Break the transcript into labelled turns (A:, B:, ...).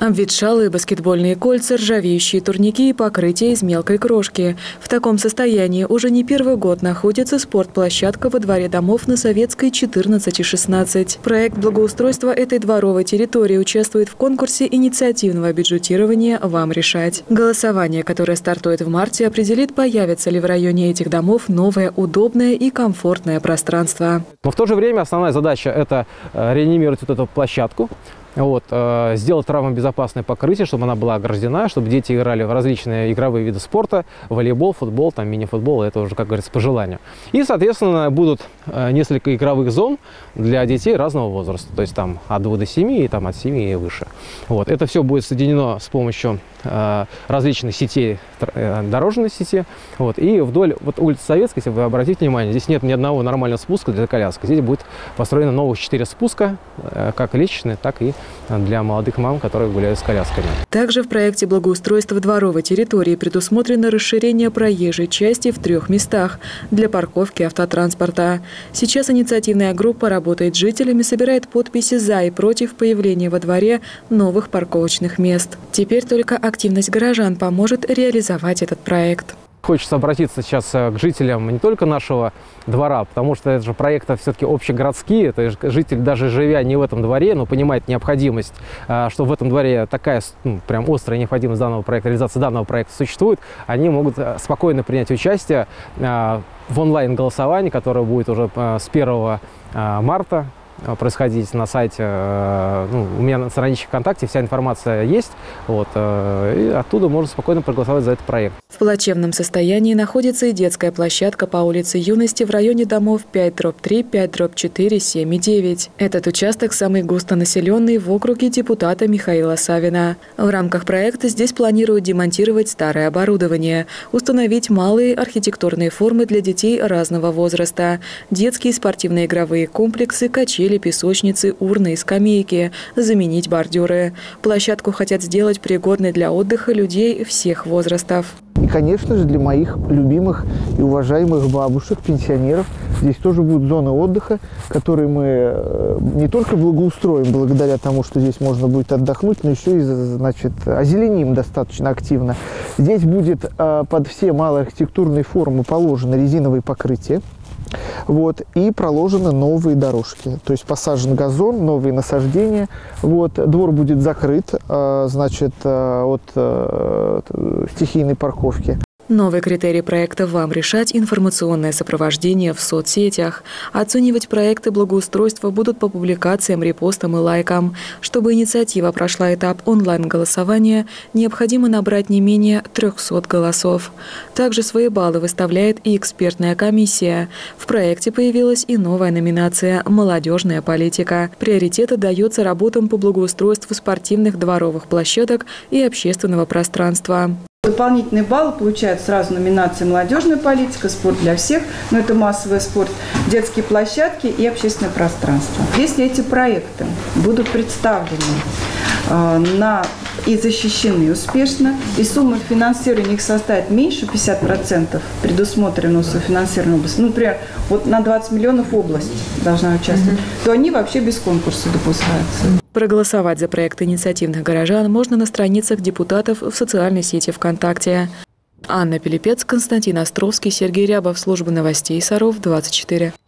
A: Обветшалые баскетбольные кольца, ржавеющие турники и покрытие из мелкой крошки. В таком состоянии уже не первый год находится спортплощадка во дворе домов на Советской 14 и 16. Проект благоустройства этой дворовой территории участвует в конкурсе инициативного бюджетирования «Вам решать». Голосование, которое стартует в марте, определит, появится ли в районе этих домов новое, удобное и комфортное пространство.
B: Но в то же время основная задача – это реанимировать вот эту площадку. Сделать травмобезопасное покрытие, чтобы она была ограждена, чтобы дети играли в различные игровые виды спорта, волейбол, футбол, мини-футбол, это уже, как говорится, по желанию. И, соответственно, будут несколько игровых зон для детей разного возраста, то есть там от 2 до 7 и там от 7 и выше. Это все будет соединено с помощью различных сетей, дорожной сети. И вдоль улицы Советской, если вы обратите внимание, здесь нет ни одного нормального спуска для коляски. Здесь будет построено новых 4 спуска, как личные, так и для молодых мам, которые гуляют с колясками.
A: Также в проекте благоустройства дворовой территории предусмотрено расширение проезжей части в 3 местах для парковки автотранспорта. Сейчас инициативная группа работает с жителями, собирает подписи за и против появления во дворе новых парковочных мест. Теперь только активность горожан поможет реализовать этот проект.
B: Хочется обратиться сейчас к жителям не только нашего двора, потому что это же проекты все-таки общегородские. То есть житель, даже живя не в этом дворе, но понимает необходимость, что в этом дворе такая прям острая необходимость данного проекта, реализация данного проекта существует. Они могут спокойно принять участие в онлайн-голосовании, которое будет уже с 1 марта происходить на сайте. У меня на страничке ВКонтакте вся информация есть. И оттуда можно спокойно проголосовать за этот проект.
A: В плачевном состоянии находится и детская площадка по улице Юности в районе домов 5/3, 5/4, 7 и 9. Этот участок самый густонаселенный в округе депутата Михаила Савина. В рамках проекта здесь планируют демонтировать старое оборудование, установить малые архитектурные формы для детей разного возраста, детские спортивные игровые комплексы, качели, песочницы, урны и скамейки, заменить бордюры. Площадку хотят сделать пригодной для отдыха людей всех возрастов.
C: И, конечно же, для моих любимых и уважаемых бабушек, пенсионеров, здесь тоже будет зона отдыха, которую мы не только благоустроим благодаря тому, что здесь можно будет отдохнуть, но еще и, озеленим достаточно активно. Здесь будет под все малые архитектурные формы положено резиновое покрытие. И проложены новые дорожки. То есть посажен газон, новые насаждения. Двор будет закрыт, от стихийной парковки.
A: Новый критерий проекта «Вам решать» – информационное сопровождение в соцсетях. Оценивать проекты благоустройства будут по публикациям, репостам и лайкам. Чтобы инициатива прошла этап онлайн-голосования, необходимо набрать не менее 300 голосов. Также свои баллы выставляет и экспертная комиссия. В проекте появилась и новая номинация «Молодежная политика». Приоритет отдается работам по благоустройству спортивных дворовых площадок и общественного пространства.
D: Дополнительные баллы получают сразу номинации «Молодежная политика», «Спорт для всех», но это массовый спорт, детские площадки и общественное пространство. Если эти проекты будут представлены и защищены успешно, и сумма финансирования их составит меньше 50% предусмотренного софинансирования области, например, на 20 миллионов область должна участвовать, то они вообще без конкурса допускаются.
A: Проголосовать за проект инициативных горожан можно на страницах депутатов в социальной сети ВКонтакте. Анна Пилипец, Константин Островский, Сергей Рябов. Служба новостей Саров, 24.